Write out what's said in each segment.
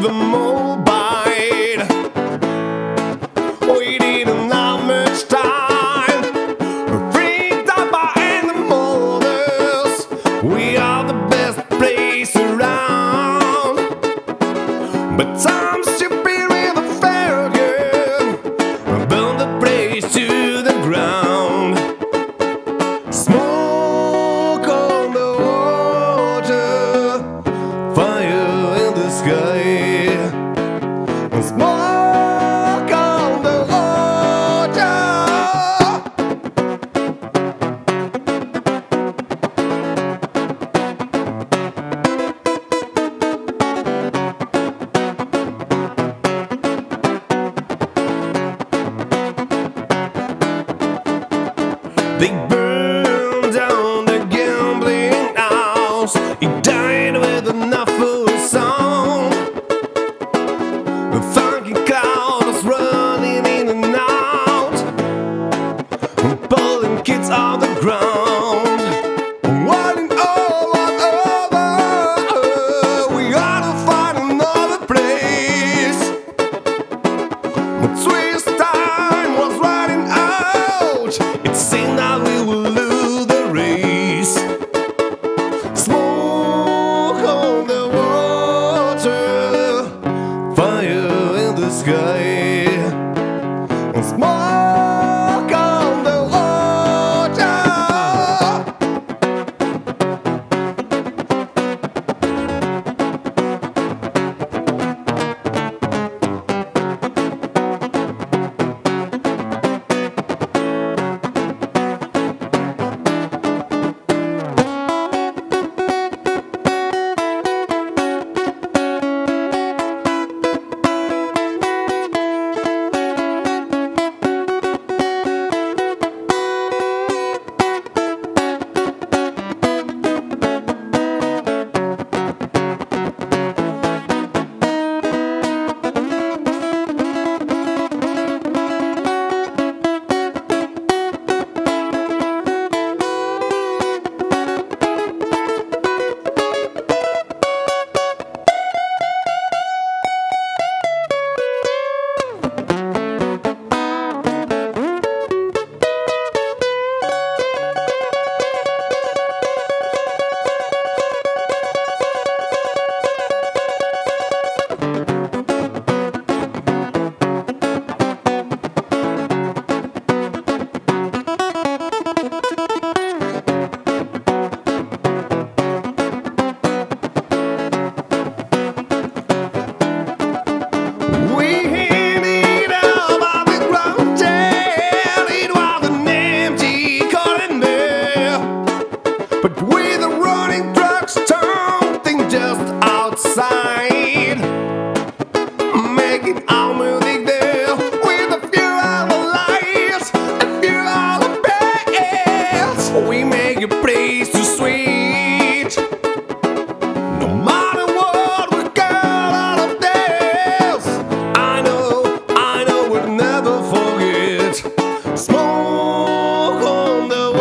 the mobile. We didn't have much time. Freaked out by animals. We are the best place around. But some stupid with a fair girl burn the place to the ground. Smoke on the water, fire in the sky. Smoke on the water. They burned down the gambling house. It died with an awful song. The funky crowd was running in and out, pulling kids off the ground. Wanting all over, we gotta find another place. But Swiss time was running out. It seemed that we will lose the race. Smoke on the water, fire in the sky. Smoke on the water. But with the running trucks turning just outside, making our music there with a few other lights, a few other bands. We make a place to sweet. No matter what, we got out of this. I know we'll never forget. Smoke on the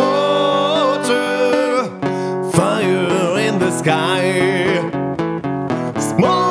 water, fire in the sky. Smoke